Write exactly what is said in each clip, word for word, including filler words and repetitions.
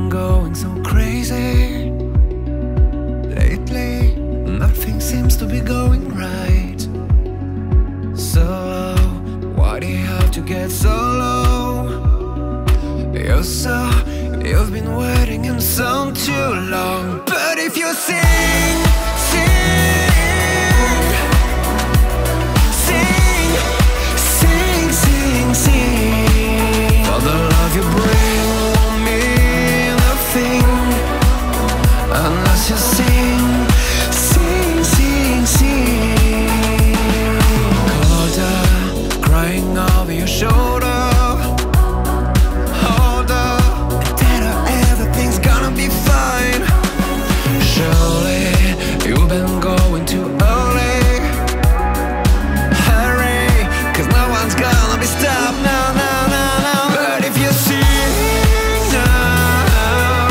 been going so crazy lately. Nothing seems to be going right. So why do you have to get so low? You're so, you've been waiting and so too long. But if you sing, sing, sing, sing, sing, sing, for the love you bring won't mean nothing unless you sing, sing, sing, sing. Colder, crying over your shoulder. Hold up, tell her everything's gonna be fine. Surely you've been going too early. Hurry, cause no one's gonna be stopped now, now, now, now. But if you sing now,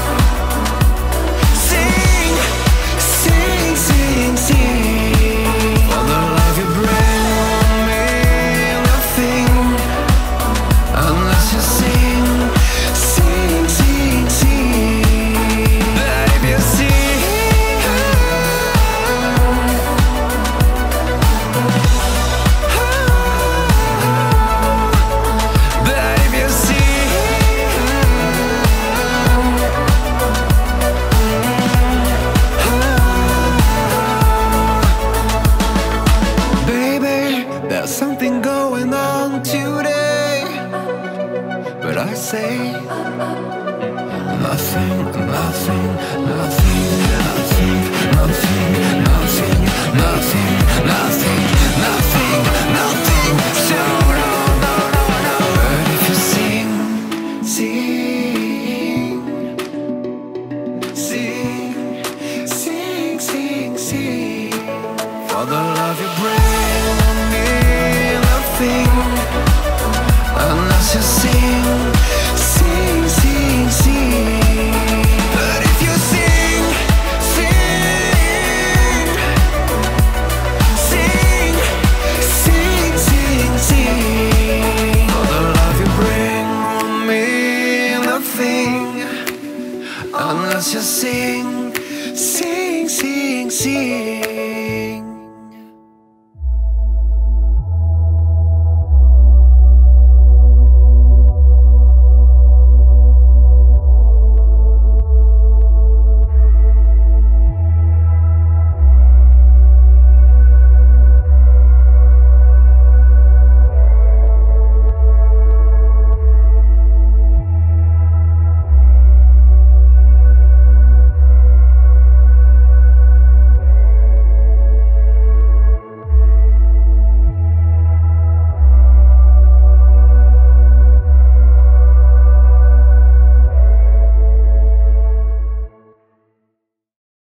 sing, sing, sing, sing, for the love you bring won't mean nothing unless you sing, sing, sing, sing. But if you sing, but if you sing, baby, there's something going on today. But I say nothing, nothing, nothing, nothing, nothing, nothing, nothing, nothing, nothing, nothing. So no, no, no, no. But if you sing, sing, sing, sing, sing, sing, for the love you bring won't mean nothing unless you sing, sing, sing, sing. But if you sing, sing, sing, sing, sing, sing, for the love you bring won't mean nothing unless you sing.